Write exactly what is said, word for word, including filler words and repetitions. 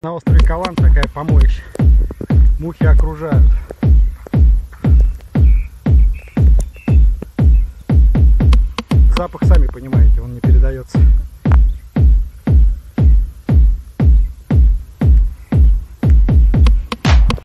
На острове Калан такая помоечь. Мухи окружают. Запах, сами понимаете, он не передается.